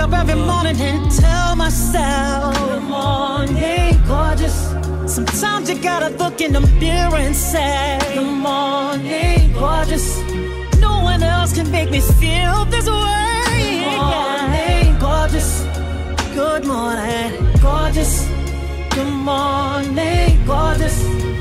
up every morning and tell myself, good morning, gorgeous. Sometimes you gotta look in the mirror and say, good morning, gorgeous. No one else can make me feel this way. Good morning, gorgeous. Good morning, gorgeous. Good morning, gorgeous.